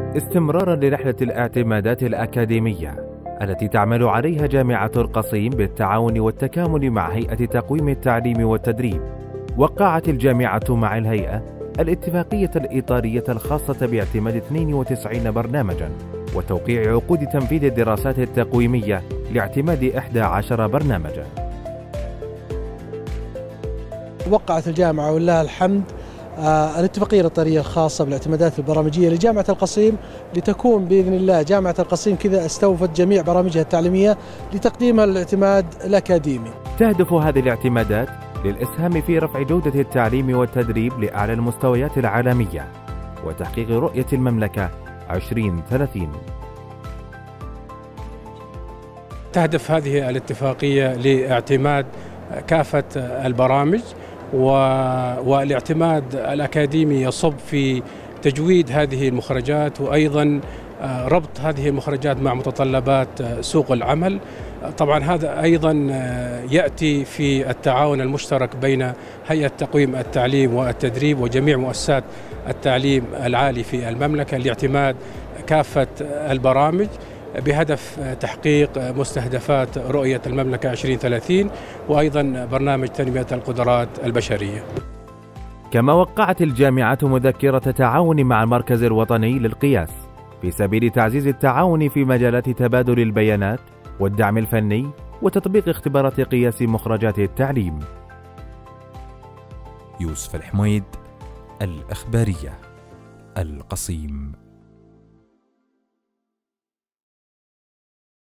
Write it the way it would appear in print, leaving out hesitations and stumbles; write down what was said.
استمرارا لرحلة الاعتمادات الأكاديمية التي تعمل عليها جامعة القصيم بالتعاون والتكامل مع هيئة تقويم التعليم والتدريب، وقعت الجامعة مع الهيئة الاتفاقية الإطارية الخاصة باعتماد 92 برنامجا وتوقيع عقود تنفيذ الدراسات التقويمية لاعتماد 11 برنامجا. وقعت الجامعة ولله الحمد الاتفاقية الإطارية الخاصة بالاعتمادات البرامجية لجامعة القصيم، لتكون بإذن الله جامعة القصيم كذا استوفت جميع برامجها التعليمية لتقديمها للاعتماد الأكاديمي. تهدف هذه الاعتمادات للإسهام في رفع جودة التعليم والتدريب لأعلى المستويات العالمية وتحقيق رؤية المملكة 2030. تهدف هذه الاتفاقية لاعتماد كافة البرامج والاعتماد الأكاديمي يصب في تجويد هذه المخرجات، وأيضا ربط هذه المخرجات مع متطلبات سوق العمل. طبعا هذا أيضا يأتي في التعاون المشترك بين هيئة تقويم التعليم والتدريب وجميع مؤسسات التعليم العالي في المملكة لاعتماد كافة البرامج بهدف تحقيق مستهدفات رؤية المملكة 2030 وأيضا برنامج تنمية القدرات البشرية. كما وقعت الجامعة مذكرة تعاون مع المركز الوطني للقياس في سبيل تعزيز التعاون في مجالات تبادل البيانات والدعم الفني وتطبيق اختبارات قياس مخرجات التعليم. يوسف الحميد، الإخبارية، القصيم.